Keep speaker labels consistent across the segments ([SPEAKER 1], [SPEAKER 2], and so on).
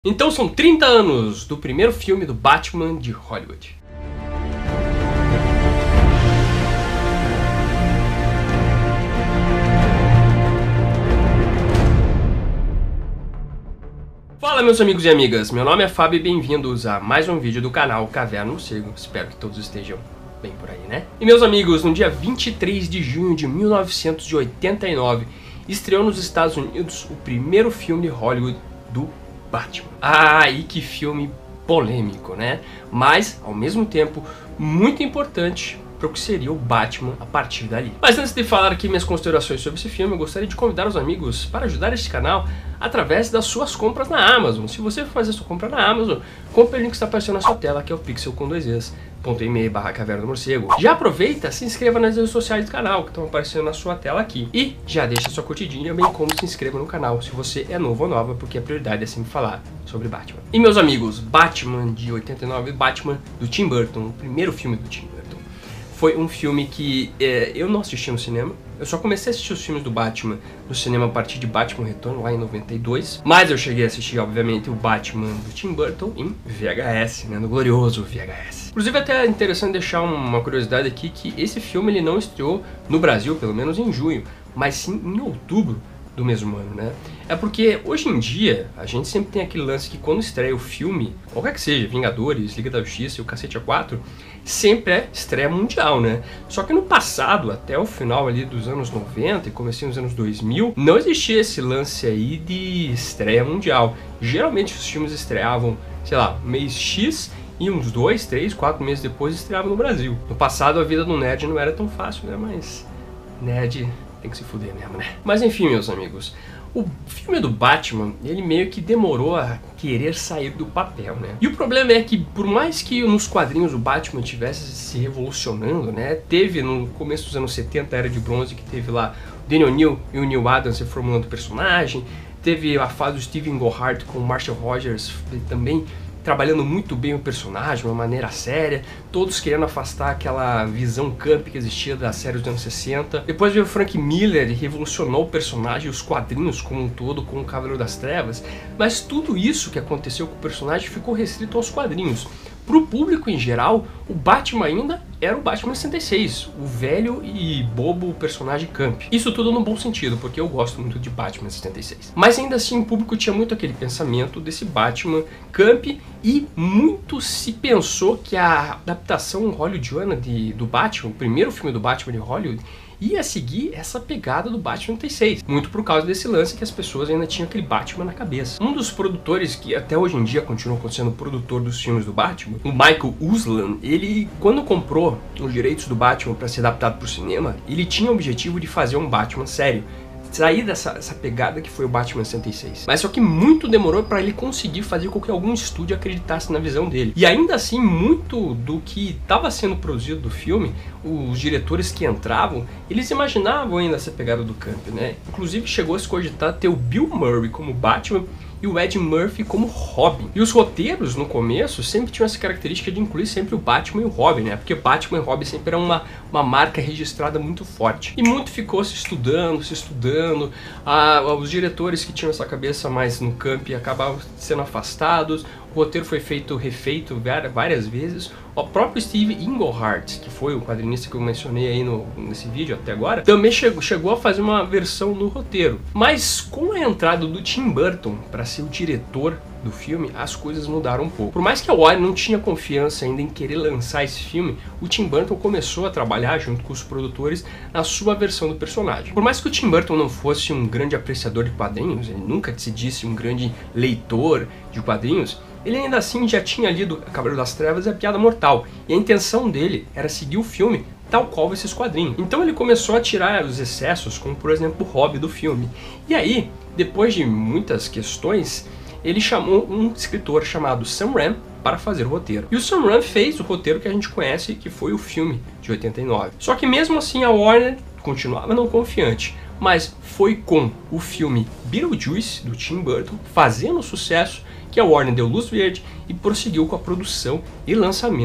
[SPEAKER 1] Então são 30 anos do primeiro filme do Batman de Hollywood. Fala meus amigos e amigas, meu nome é Fábio e bem-vindos a mais um vídeo do canal Caverna no Morcego. Espero que todos estejam bem por aí, né? E meus amigos, no dia 23 de junho de 1989, estreou nos Estados Unidos o primeiro filme de Hollywood do Batman. Ah, e que filme polêmico, né? Mas, ao mesmo tempo, muito importante para o que seria o Batman a partir dali. Mas antes de falar aqui minhas considerações sobre esse filme, eu gostaria de convidar os amigos para ajudar este canal através das suas compras na Amazon. Se você for fazer sua compra na Amazon, compre o link que está aparecendo na sua tela, que é o pixel com 2es.me/Caverna do Morcego. Já aproveita, se inscreva nas redes sociais do canal, que estão aparecendo na sua tela aqui. E já deixa sua curtidinha, bem como se inscreva no canal, se você é novo ou nova, porque a prioridade é sempre falar sobre Batman. E meus amigos, Batman de 89, Batman do Tim Burton, o primeiro filme do Tim Burton. Foi um filme que eu não assisti no cinema. Eu só comecei a assistir os filmes do Batman no cinema a partir de Batman Retorno, lá em 92. Mas eu cheguei a assistir, obviamente, o Batman do Tim Burton em VHS, né, no glorioso VHS. Inclusive, até é interessante deixar uma curiosidade aqui, que esse filme ele não estreou no Brasil, pelo menos em junho, mas sim em outubro do mesmo ano, né? É porque hoje em dia a gente sempre tem aquele lance que quando estreia o filme, qualquer que seja, Vingadores, Liga da Justiça e o Cacete A4, sempre é estreia mundial, né? Só que no passado, até o final ali dos anos 90 e comecinho dos anos 2000, não existia esse lance aí de estreia mundial. Geralmente os filmes estreavam, sei lá, mês X e uns 2, 3, 4 meses depois estreavam no Brasil. No passado a vida do nerd não era tão fácil, né? Mas nerd tem que se fuder mesmo, né? Mas enfim, meus amigos, o filme do Batman, ele meio que demorou a querer sair do papel, né? E o problema é que, por mais que nos quadrinhos o Batman tivesse se revolucionando, né? Teve no começo dos anos 70 a Era de Bronze, que teve lá o Daniel O'Neill e o Neil Adams reformulando o personagem. Teve a fase do Steven Goldhart com o Marshall Rogers também trabalhando muito bem o personagem, de uma maneira séria, todos querendo afastar aquela visão camp que existia das séries dos anos 60. Depois veio o Frank Miller e revolucionou o personagem e os quadrinhos como um todo, com o Cavaleiro das Trevas, mas tudo isso que aconteceu com o personagem ficou restrito aos quadrinhos. Para o público em geral, o Batman ainda era o Batman 66, o velho e bobo personagem camp. Isso tudo no bom sentido, porque eu gosto muito de Batman 76. Mas ainda assim o público tinha muito aquele pensamento desse Batman camp e muito se pensou que a adaptação hollywoodiana do Batman, o primeiro filme do Batman de Hollywood, ia seguir essa pegada do Batman 86. Muito por causa desse lance que as pessoas ainda tinham aquele Batman na cabeça. Um dos produtores que até hoje em dia continua sendo produtor dos filmes do Batman, o Michael Uslan, ele, quando comprou os direitos do Batman para ser adaptado para o cinema, ele tinha o objetivo de fazer um Batman sério, sair dessa pegada que foi o Batman 66. Mas só que muito demorou para ele conseguir fazer com que algum estúdio acreditasse na visão dele. E ainda assim, muito do que estava sendo produzido do filme, os diretores que entravam, eles imaginavam ainda essa pegada do camp, né? Inclusive chegou a se cogitar ter o Bill Murray como Batman e o Ed Murphy como Robin. E os roteiros, no começo, sempre tinham essa característica de incluir sempre o Batman e o Robin, né? Porque Batman e Robin sempre era uma marca registrada muito forte. E muito ficou se estudando. Os diretores que tinham essa cabeça mais no camp acabavam sendo afastados. O roteiro foi refeito várias vezes. O próprio Steve Englehart, que foi o quadrinista que eu mencionei aí nesse vídeo até agora, também chegou a fazer uma versão no roteiro. Mas com a entrada do Tim Burton para ser o diretor do filme, as coisas mudaram um pouco. Por mais que a Warner não tinha confiança ainda em querer lançar esse filme, o Tim Burton começou a trabalhar junto com os produtores na sua versão do personagem. Por mais que o Tim Burton não fosse um grande apreciador de quadrinhos, ele nunca se disse um grande leitor de quadrinhos, ele ainda assim já tinha lido Cavaleiro das Trevas e a Piada Mortal, e a intenção dele era seguir o filme tal qual esses quadrinhos. Então ele começou a tirar os excessos, como por exemplo o hobby do filme. E aí, depois de muitas questões, ele chamou um escritor chamado Sam Raimi para fazer o roteiro. E o Sam Raimi fez o roteiro que a gente conhece, que foi o filme de 89. Só que mesmo assim a Warner continuava não confiante. Mas foi com o filme Beetlejuice, do Tim Burton, fazendo sucesso, que a Warner deu luz verde e prosseguiu com a produção e lançamento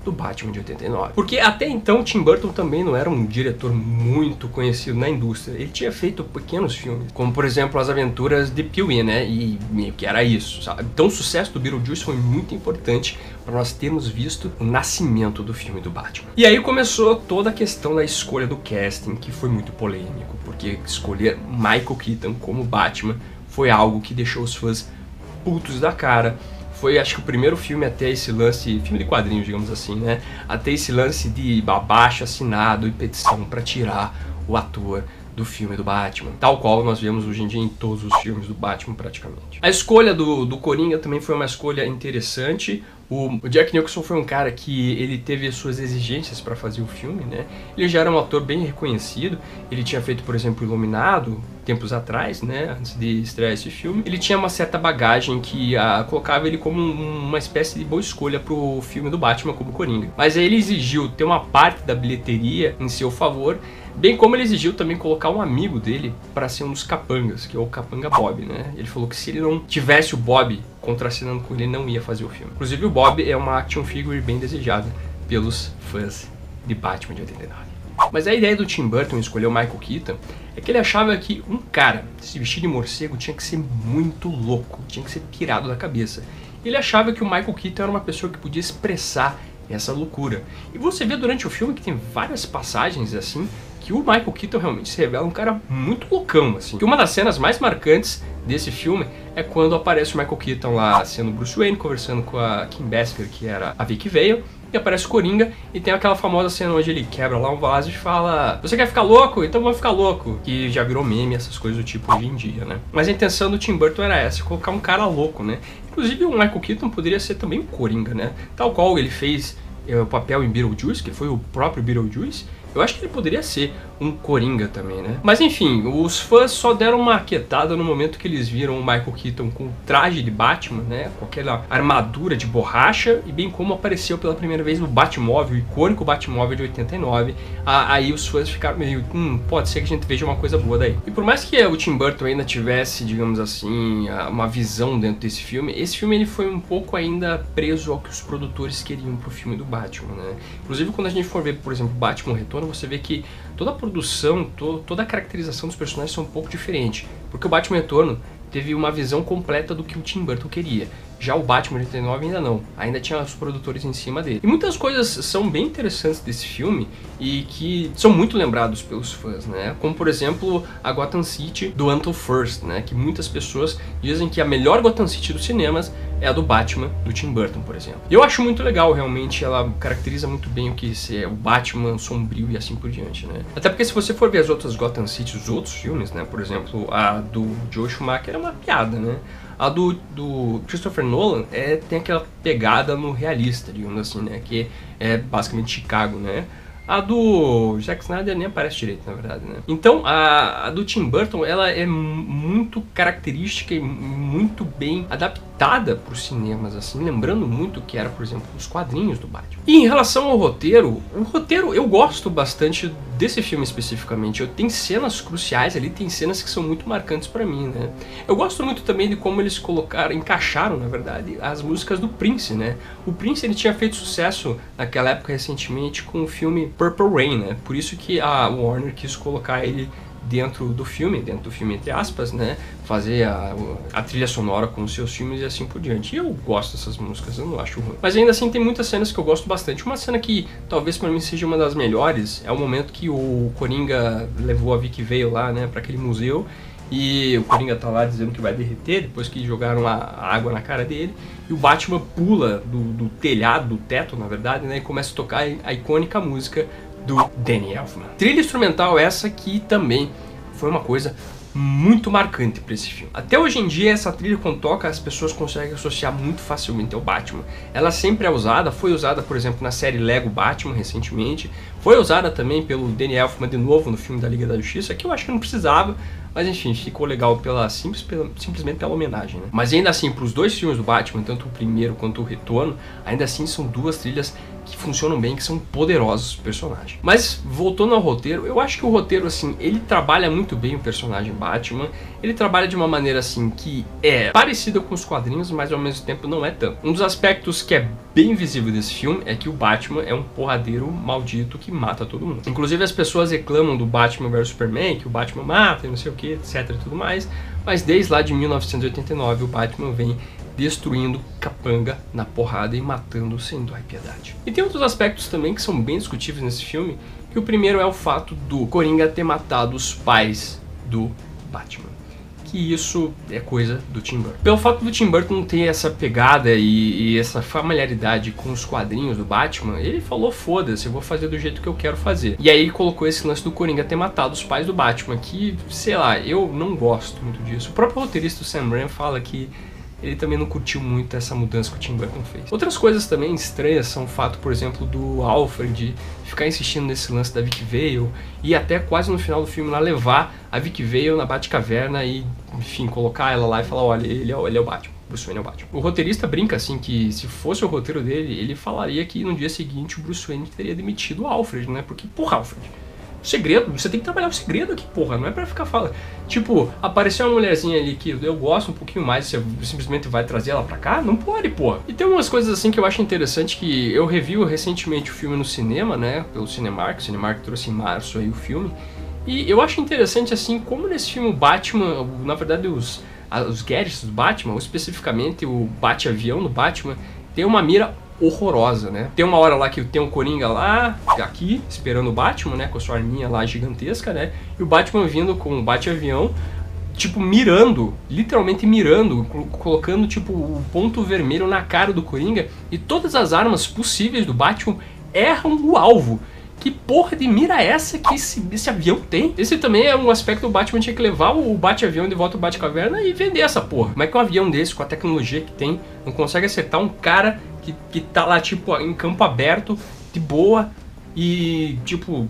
[SPEAKER 1] do Batman de 89. Porque até então Tim Burton também não era um diretor muito conhecido na indústria. Ele tinha feito pequenos filmes, como por exemplo As Aventuras de Pee-wee, né? E meio que era isso, sabe? Então o sucesso do Beetlejuice foi muito importante para nós termos visto o nascimento do filme do Batman. E aí começou toda a questão da escolha do casting, que foi muito polêmico, porque escolher Michael Keaton como Batman foi algo que deixou os fãs putos da cara. Foi, acho que, o primeiro filme a ter esse lance, filme de quadrinhos, digamos assim, né? A ter esse lance de abaixo assinado e petição para tirar o ator do filme do Batman, tal qual nós vemos hoje em dia em todos os filmes do Batman praticamente. A escolha do Coringa também foi uma escolha interessante. O Jack Nicholson foi um cara que ele teve as suas exigências para fazer o filme, né? Ele já era um ator bem reconhecido, ele tinha feito, por exemplo, Iluminado, tempos atrás, né, antes de estrear esse filme. Ele tinha uma certa bagagem que colocava ele como uma espécie de boa escolha pro filme do Batman como Coringa. Mas aí ele exigiu ter uma parte da bilheteria em seu favor, bem como ele exigiu também colocar um amigo dele para ser um dos capangas, que é o Capanga Bob, né? Ele falou que se ele não tivesse o Bob contracenando com ele, não ia fazer o filme. Inclusive o Bob é uma action figure bem desejada pelos fãs de Batman de 89. Mas a ideia do Tim Burton escolher o Michael Keaton é que ele achava que um cara se vestir de morcego tinha que ser muito louco, tinha que ser pirado da cabeça. Ele achava que o Michael Keaton era uma pessoa que podia expressar essa loucura. E você vê durante o filme que tem várias passagens assim, que o Michael Keaton realmente se revela um cara muito loucão, assim. Que uma das cenas mais marcantes desse filme é quando aparece o Michael Keaton lá sendo Bruce Wayne, conversando com a Kim Basinger, que era a Vicky Vale, e aparece o Coringa, e tem aquela famosa cena onde ele quebra lá um vaso e fala: "Você quer ficar louco? Então vamos ficar louco", que já virou meme, essas coisas do tipo hoje em dia, né? Mas a intenção do Tim Burton era essa, colocar um cara louco, né? Inclusive o Michael Keaton poderia ser também um Coringa, né? Tal qual ele fez o papel em Beetlejuice, que foi o próprio Beetlejuice, eu acho que ele poderia ser um Coringa também, né? Mas enfim, os fãs só deram uma aquietada no momento que eles viram o Michael Keaton com o traje de Batman, né? Com aquela armadura de borracha, e bem como apareceu pela primeira vez no Batmóvel, o icônico Batmóvel de 89. Aí os fãs ficaram meio, pode ser que a gente veja uma coisa boa daí. E por mais que o Tim Burton ainda tivesse, digamos assim, uma visão dentro desse filme, esse filme ele foi um pouco ainda preso ao que os produtores queriam pro filme do Batman, né? Inclusive quando a gente for ver, por exemplo, Batman Retorno, você vê que toda a produção, toda a caracterização dos personagens são um pouco diferente, porque o Batman Retorno teve uma visão completa do que o Tim Burton queria. Já o Batman de 89 ainda não, ainda tinha os produtores em cima dele. E muitas coisas são bem interessantes desse filme e que são muito lembrados pelos fãs, né? Como por exemplo a Gotham City do Until First, né? Que muitas pessoas dizem que a melhor Gotham City dos cinemas é a do Batman do Tim Burton, por exemplo. E eu acho muito legal, realmente, ela caracteriza muito bem o que é o Batman sombrio e assim por diante, né? Até porque se você for ver as outras Gotham City, os outros filmes, né? Por exemplo, a do Joel Schumacher é uma piada, né? A do Christopher Nolan tem aquela pegada no realista, digamos assim, né? Que é basicamente Chicago, né? A do Zack Snyder nem aparece direito, na verdade, né? Então, a do Tim Burton, ela é muito característica e muito bem adaptada para os cinemas, assim, lembrando muito que era, por exemplo, os quadrinhos do Batman. E em relação ao roteiro, o roteiro eu gosto bastante desse filme especificamente. Tem cenas cruciais ali, tem cenas que são muito marcantes para mim, né? Eu gosto muito também de como eles encaixaram, na verdade, as músicas do Prince, né? O Prince, ele tinha feito sucesso naquela época recentemente com o filme Purple Rain, né? Por isso que a Warner quis colocar ele dentro do filme entre aspas, né? Fazer a trilha sonora com os seus filmes e assim por diante. E eu gosto dessas músicas, eu não acho ruim. Mas ainda assim tem muitas cenas que eu gosto bastante. Uma cena que talvez para mim seja uma das melhores é o momento que o Coringa levou a Vicky Vale lá, né, para aquele museu. E o Coringa tá lá dizendo que vai derreter depois que jogaram a água na cara dele. E o Batman pula do telhado, do teto, na verdade, né, e começa a tocar a icônica música do Danny Elfman. Trilha instrumental essa que também foi uma coisa muito marcante para esse filme. Até hoje em dia, essa trilha, quando toca, as pessoas conseguem associar muito facilmente ao Batman. Ela sempre é usada, foi usada, por exemplo, na série Lego Batman, recentemente. Foi usada também pelo Danny Elfman de novo no filme da Liga da Justiça, que eu acho que não precisava, mas enfim, ficou legal simplesmente pela homenagem, né? Mas ainda assim, para os dois filmes do Batman, tanto o primeiro quanto o Retorno, ainda assim são duas trilhas que funcionam bem, que são poderosos os personagens. Mas voltando ao roteiro, eu acho que o roteiro, assim, ele trabalha muito bem o personagem Batman, ele trabalha de uma maneira assim que é parecida com os quadrinhos, mas ao mesmo tempo não é tanto. Um dos aspectos que é bem visível desse filme é que o Batman é um porradeiro maldito que mata todo mundo. Inclusive as pessoas reclamam do Batman vs Superman, que o Batman mata e não sei o que, etc e tudo mais, mas desde lá de 1989 o Batman vem destruindo capanga na porrada e matando sem dó e piedade. E tem outros aspectos também que são bem discutíveis nesse filme, que o primeiro é o fato do Coringa ter matado os pais do Batman. Que isso é coisa do Tim Burton. Pelo fato do Tim Burton ter essa pegada e essa familiaridade com os quadrinhos do Batman, ele falou, foda-se, eu vou fazer do jeito que eu quero fazer. E aí ele colocou esse lance do Coringa ter matado os pais do Batman, que, sei lá, eu não gosto muito disso. O próprio roteirista, o Sam Raimi, fala que ele também não curtiu muito essa mudança que o Tim Burton fez. Outras coisas também estranhas são o fato, por exemplo, do Alfred ficar insistindo nesse lance da Vicky Vale e até quase no final do filme lá levar a Vicky Vale na Batcaverna e, enfim, colocar ela lá e falar, olha, ele é o Batman. Bruce Wayne é o Batman. O roteirista brinca assim que se fosse o roteiro dele, ele falaria que no dia seguinte o Bruce Wayne teria demitido o Alfred, né? Porque, porra, Alfred, segredo, você tem que trabalhar o segredo aqui, porra, não é pra ficar falando. Tipo, apareceu uma mulherzinha ali que eu gosto um pouquinho mais, você simplesmente vai trazer ela pra cá? Não pode, porra. E tem umas coisas assim que eu acho interessante, que eu revi recentemente o filme no cinema, né, pelo Cinemark, o Cinemark trouxe em março aí o filme, e eu acho interessante assim, como nesse filme o Batman, na verdade os gadgets do Batman, ou especificamente o bate-avião do Batman, tem uma mira horrorosa, né? Tem uma hora lá que tem um Coringa lá, aqui, esperando o Batman, né? Com a sua arminha lá gigantesca, né? E o Batman vindo com o bate-avião, tipo, mirando, literalmente mirando, colocando, tipo, o ponto vermelho na cara do Coringa. E todas as armas possíveis do Batman erram o alvo. Que porra de mira é essa que esse avião tem? Esse também é um aspecto que o Batman tinha que levar o bate-avião de volta ao Batcaverna e vender essa porra. Como é que um avião desse, com a tecnologia que tem, não consegue acertar um cara que tá lá, tipo, em campo aberto, de boa, e, tipo,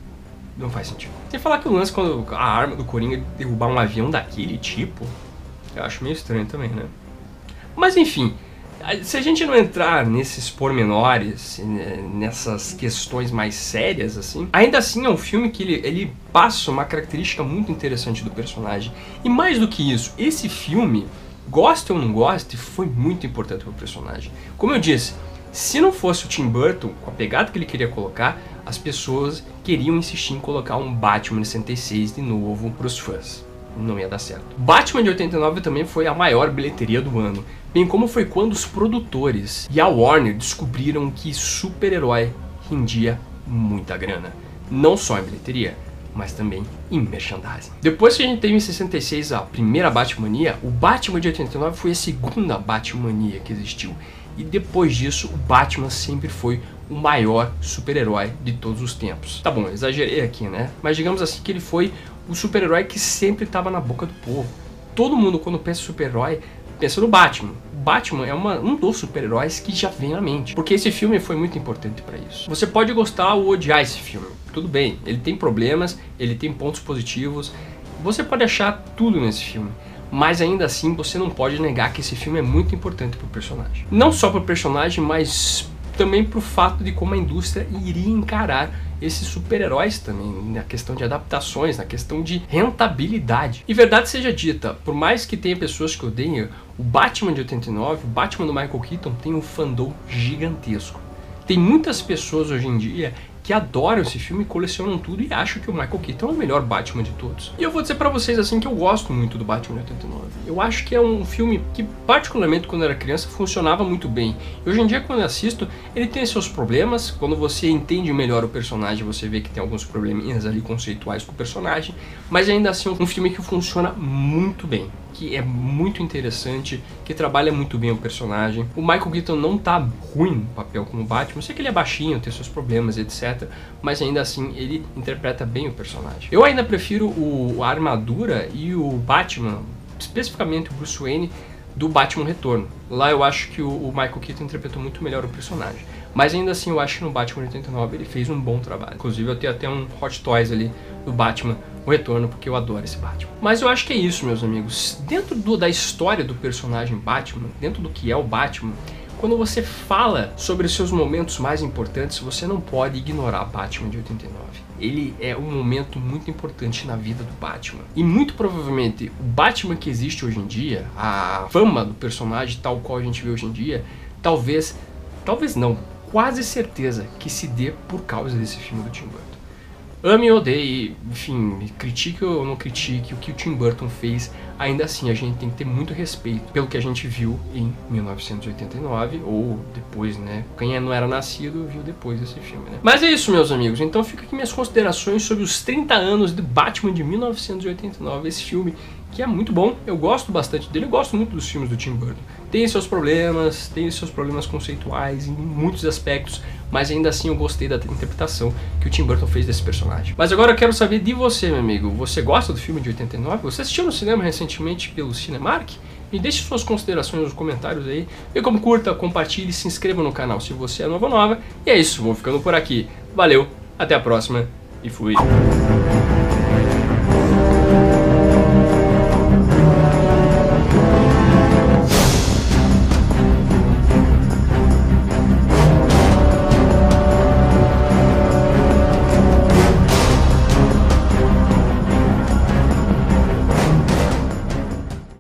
[SPEAKER 1] não faz sentido. Sem falar que o lance quando a arma do Coringa derrubar um avião daquele tipo, eu acho meio estranho também, né? Mas, enfim, se a gente não entrar nesses pormenores, nessas questões mais sérias, assim, ainda assim é um filme que ele passa uma característica muito interessante do personagem. E mais do que isso, esse filme, goste ou não goste, foi muito importante para o personagem. Como eu disse, se não fosse o Tim Burton, com a pegada que ele queria colocar, as pessoas queriam insistir em colocar um Batman de 66 de novo para os fãs. Não ia dar certo. Batman de 89 também foi a maior bilheteria do ano, bem como foi quando os produtores e a Warner descobriram que super-herói rendia muita grana. Não só em bilheteria, mas também em merchandising. Depois que a gente teve em 66 a primeira Batmania, o Batman de 89 foi a segunda Batmania que existiu. E depois disso, o Batman sempre foi o maior super-herói de todos os tempos. Tá bom, exagerei aqui, né? Mas digamos assim que ele foi o super-herói que sempre estava na boca do povo. Todo mundo, quando pensa em super-herói, pensa no Batman. O Batman é um dos super-heróis que já vem à mente, porque esse filme foi muito importante para isso. Você pode gostar ou odiar esse filme, tudo bem, ele tem problemas, ele tem pontos positivos, você pode achar tudo nesse filme, mas ainda assim você não pode negar que esse filme é muito importante pro personagem. Não só pro personagem, mas também pro fato de como a indústria iria encarar esses super-heróis também, na questão de adaptações, na questão de rentabilidade. E verdade seja dita, por mais que tenha pessoas que odeiem, o Batman de 89, o Batman do Michael Keaton, tem um fandom gigantesco. Tem muitas pessoas hoje em dia que adoram esse filme, colecionam tudo e acham que o Michael Keaton é o melhor Batman de todos. E eu vou dizer pra vocês assim que eu gosto muito do Batman de 89. Eu acho que é um filme que, particularmente quando eu era criança, funcionava muito bem. E hoje em dia, quando eu assisto, ele tem seus problemas. Quando você entende melhor o personagem, você vê que tem alguns probleminhas ali conceituais com o personagem. Mas ainda assim, é um filme que funciona muito bem, que é muito interessante, que trabalha muito bem o personagem. O Michael Keaton não tá ruim no papel como Batman, eu sei que ele é baixinho, tem seus problemas, etc. Mas ainda assim, ele interpreta bem o personagem. Eu ainda prefiro a armadura e o Batman, especificamente o Bruce Wayne, do Batman Retorno. Lá eu acho que o Michael Keaton interpretou muito melhor o personagem. Mas ainda assim, eu acho que no Batman 89 ele fez um bom trabalho. Inclusive, eu tenho até um Hot Toys ali do Batman o Retorno, porque eu adoro esse Batman. Mas eu acho que é isso, meus amigos. Dentro da história do personagem Batman, dentro do que é o Batman, quando você fala sobre os seus momentos mais importantes, você não pode ignorar Batman de 89. Ele é um momento muito importante na vida do Batman. E muito provavelmente o Batman que existe hoje em dia, a fama do personagem tal qual a gente vê hoje em dia, talvez não, quase certeza que se dê por causa desse filme do Tim Burton. Ame ou odeie, enfim, critique ou não critique o que o Tim Burton fez, ainda assim a gente tem que ter muito respeito pelo que a gente viu em 1989, ou depois, né? Quem não era nascido viu depois esse filme, né? Mas é isso, meus amigos, então fica aqui minhas considerações sobre os 30 anos de Batman de 1989, esse filme que é muito bom, eu gosto bastante dele, eu gosto muito dos filmes do Tim Burton. Tem seus problemas conceituais em muitos aspectos, mas ainda assim eu gostei da interpretação que o Tim Burton fez desse personagem. Mas agora eu quero saber de você, meu amigo, você gosta do filme de 89? Você assistiu no cinema recentemente pelo Cinemark? Me deixe suas considerações nos comentários aí, vê como curta, compartilhe e se inscreva no canal se você é novo ou nova. E é isso, vou ficando por aqui. Valeu, até a próxima e fui!